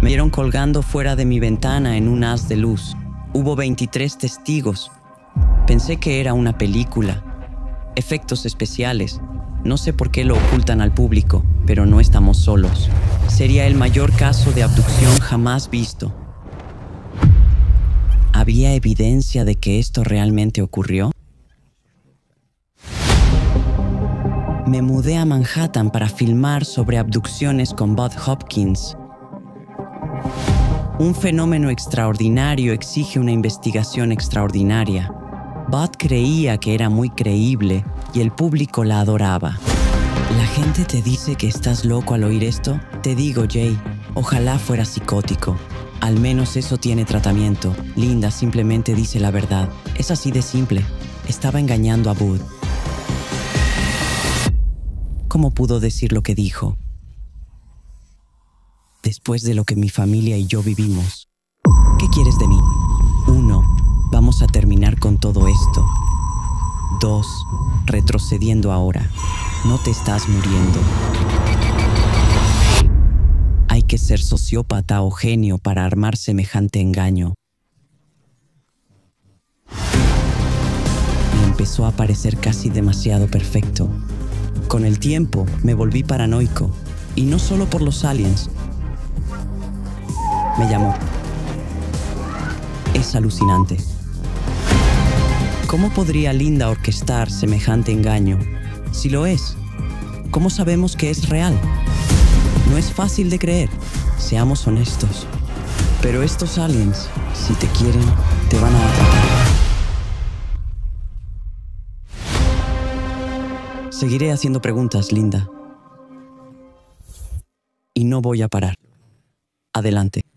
Me vieron colgando fuera de mi ventana en un haz de luz. Hubo 23 testigos. Pensé que era una película. Efectos especiales. No sé por qué lo ocultan al público, pero no estamos solos. Sería el mayor caso de abducción jamás visto. ¿Había evidencia de que esto realmente ocurrió? Me mudé a Manhattan para filmar sobre abducciones con Bud Hopkins. Un fenómeno extraordinario exige una investigación extraordinaria. Bud creía que era muy creíble y el público la adoraba. ¿La gente te dice que estás loco al oír esto? Te digo, Jay, ojalá fuera psicótico. Al menos eso tiene tratamiento. Linda simplemente dice la verdad. Es así de simple. Estaba engañando a Bud. ¿Cómo pudo decir lo que dijo? Después de lo que mi familia y yo vivimos. ¿Qué quieres de mí? 1. Vamos a terminar con todo esto. 2. Retrocediendo ahora. No te estás muriendo. Hay que ser sociópata o genio para armar semejante engaño. Me empezó a parecer casi demasiado perfecto. Con el tiempo me volví paranoico. Y no solo por los aliens. Me llamó. Es alucinante. ¿Cómo podría Linda orquestar semejante engaño? Si lo es, ¿cómo sabemos que es real? No es fácil de creer, seamos honestos. Pero estos aliens, si te quieren, te van a atrapar. Seguiré haciendo preguntas, Linda. Y no voy a parar. Adelante.